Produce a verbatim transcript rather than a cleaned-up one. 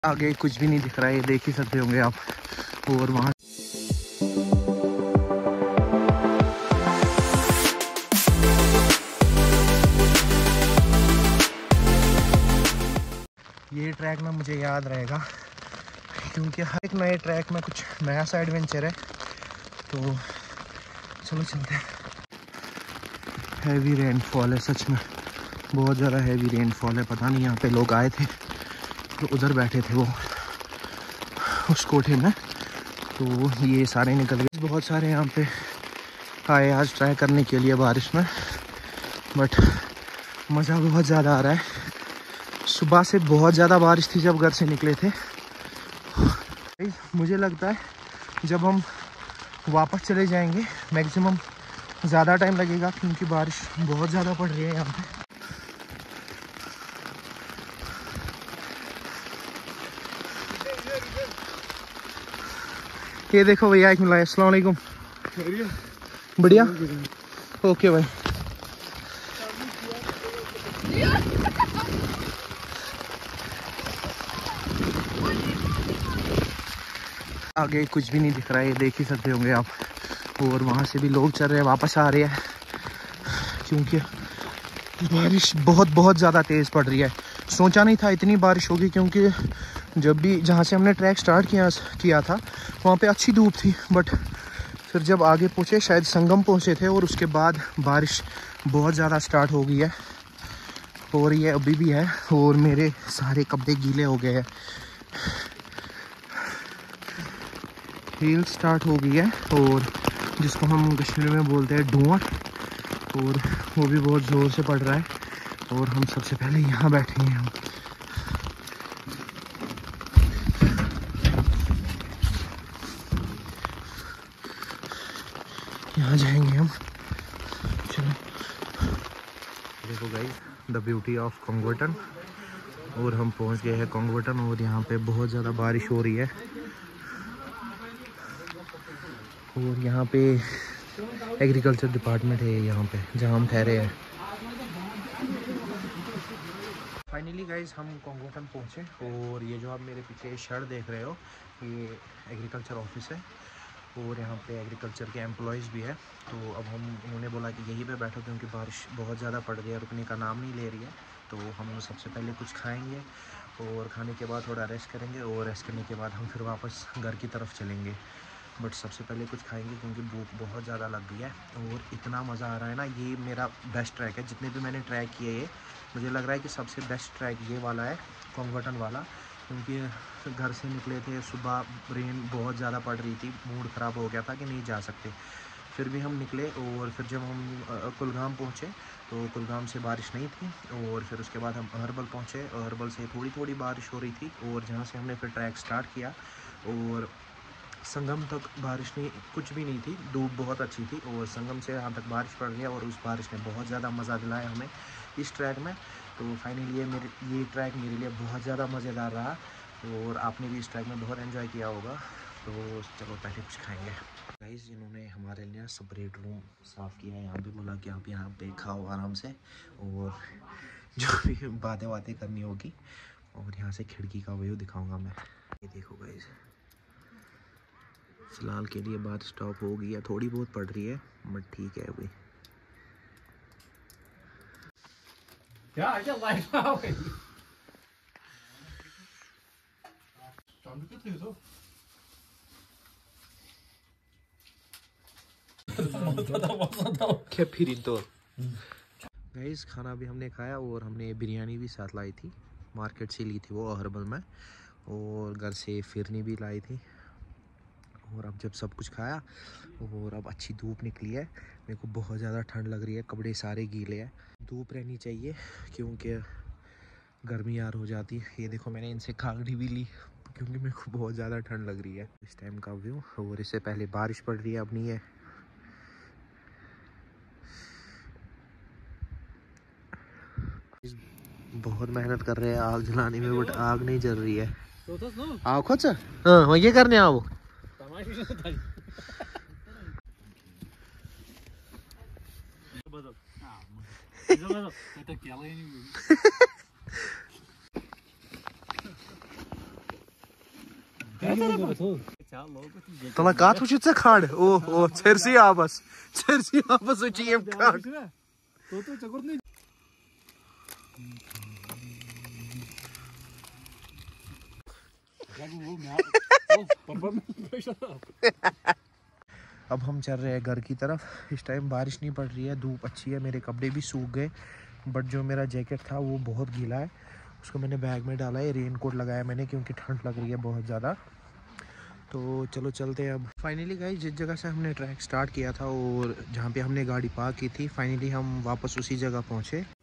आगे कुछ भी नहीं दिख रहा है, ये देख ही सकते होंगे आप। और वहाँ ये ट्रैक ना मुझे याद रहेगा, क्योंकि हर एक नए ट्रैक में कुछ नया सा एडवेंचर है। तो चलो चलते हैं। हैवी रेनफॉल है, सच में बहुत ज़्यादा हैवी रेनफॉल है। पता नहीं यहाँ पे लोग आए थे तो उधर बैठे थे वो उस कोठे में, तो ये सारे निकल गए। बहुत सारे यहाँ पे आए आज ट्राई करने के लिए बारिश में, बट मज़ा बहुत ज़्यादा आ रहा है। सुबह से बहुत ज़्यादा बारिश थी जब घर से निकले थे। मुझे लगता है जब हम वापस चले जाएंगे मैक्सिमम ज़्यादा टाइम लगेगा, क्योंकि बारिश बहुत ज़्यादा पड़ रही है यहाँ पे। ये देखो भैया, एक मिला। अस्सलाम वालेकुम। बढ़िया, ओके भाई। आगे कुछ भी नहीं दिख रहा है, ये देख ही सकते होंगे आप। और वहाँ से भी लोग चल रहे हैं, वापस आ रहे हैं, क्योंकि बारिश बहुत बहुत ज़्यादा तेज़ पड़ रही है। सोचा नहीं था इतनी बारिश होगी, क्योंकि जब भी जहाँ से हमने ट्रैक स्टार्ट किया किया था वहाँ पे अच्छी धूप थी, बट फिर जब आगे पहुँचे, शायद संगम पहुँचे थे, और उसके बाद बारिश बहुत ज़्यादा स्टार्ट हो गई है। और ये अभी भी है, और मेरे सारे कपड़े गीले हो गए हैं। हील स्टार्ट हो गई है, और जिसको हम कश्मीर में बोलते हैं धुआं, और वो भी बहुत ज़ोर से पड़ रहा है। और हम सबसे पहले यहाँ बैठे हैं। हम यहाँ जाएंगे हम। चलो देखो गाइस, द ब्यूटी ऑफ कोंगोटन। और हम पहुँच गए हैं कोंगोटन, और यहाँ पे बहुत ज़्यादा बारिश हो रही है। और यहाँ पे एग्रीकल्चर डिपार्टमेंट है यहाँ पे, जहाँ हम ठहरे हैं। फाइनली गाइस हम कोंगोटन पहुँचे, और ये जो आप मेरे पीछे शर्ट देख रहे हो, ये एग्रीकल्चर ऑफिस है। और यहाँ पे एग्रीकल्चर के एम्प्लॉयज़ भी है। तो अब हम उन्होंने बोला कि यहीं पे बैठो, क्योंकि बारिश बहुत ज़्यादा पड़ रही है, रुकने का नाम नहीं ले रही है। तो हम सबसे पहले कुछ खाएंगे, और खाने के बाद थोड़ा रेस्ट करेंगे, और रेस्ट करने के बाद हम फिर वापस घर की तरफ चलेंगे। बट सबसे पहले कुछ खाएंगे, क्योंकि भूख बहुत ज़्यादा लग गई है। और इतना मज़ा आ रहा है ना, ये मेरा बेस्ट ट्रैक है। जितने भी मैंने ट्रैक किए, ये मुझे लग रहा है कि सबसे बेस्ट ट्रैक ये वाला है, कोंगोटन वाला। क्योंकि घर से निकले थे सुबह, रेन बहुत ज़्यादा पड़ रही थी, मूड ख़राब हो गया था कि नहीं जा सकते। फिर भी हम निकले, और फिर जब हम कुलगाम पहुँचे तो कुलगाम से बारिश नहीं थी। और फिर उसके बाद हम अहरबल पहुँचे, अहरबल से थोड़ी थोड़ी बारिश हो रही थी। और जहाँ से हमने फिर ट्रैक स्टार्ट किया, और संगम तक बारिश नहीं, कुछ भी नहीं थी, धूप बहुत अच्छी थी। और संगम से यहाँ तक बारिश पड़ रही है, और उस बारिश ने बहुत ज़्यादा मज़ा दिलाया हमें इस ट्रैक में। तो फाइनली ये मेरे ये ट्रैक मेरे लिए बहुत ज़्यादा मज़ेदार रहा, और आपने भी इस ट्रैक में बहुत एंजॉय किया होगा। तो चलो पहले कुछ खाएंगे। गाइस, इन्होंने हमारे लिए सेपरेट रूम साफ़ किया है। यहाँ पे बोला कि आप यहाँ पे खाओ आराम से, और जो भी बातें बातें करनी होगी। और यहाँ से खिड़की का व्यू दिखाऊँगा मैं। ये देखो गाइस, फिलहाल के लिए बात स्टॉप हो गई है, थोड़ी बहुत पड़ रही है, बट ठीक है अभी। क्या फिर तो गाइस, खाना भी हमने खाया, और हमने बिरयानी भी साथ लाई थी, मार्केट से ली थी वो अहरबल में, और घर से फिरनी भी लाई थी। और अब जब सब कुछ खाया, और अब अच्छी धूप निकली है, मेरे को बहुत ज़्यादा ठंड लग रही है, कपड़े सारे गीले हैं। धूप रहनी चाहिए, क्योंकि गर्मी यार हो जाती है। ये देखो, मैंने इनसे खागड़ी भी ली, क्योंकि मेरे को बहुत ज़्यादा ठंड लग रही है। इस टाइम का व्यू, और इससे पहले बारिश पड़ रही है, अब नहीं है। बहुत मेहनत कर रहे हैं आग जलाने में, बट आग नहीं जल रही है। आओ खुद से, हाँ ये करने आओ। तला कत वो खड़ ओ ओ छरसी आबस छरसी आबस वो यम खड़ अब हम चल रहे हैं घर की तरफ। इस टाइम बारिश नहीं पड़ रही है, धूप अच्छी है, मेरे कपड़े भी सूख गए, बट जो मेरा जैकेट था वो बहुत गीला है, उसको मैंने बैग में डाला है। रेन कोट लगाया मैंने क्योंकि ठंड लग रही है बहुत ज़्यादा। तो चलो चलते हैं अब। फाइनली गाइस जिस जगह से हमने ट्रैक स्टार्ट किया था और जहाँ पे हमने गाड़ी पार्क की थी, फाइनली हम वापस उसी जगह पहुँचे।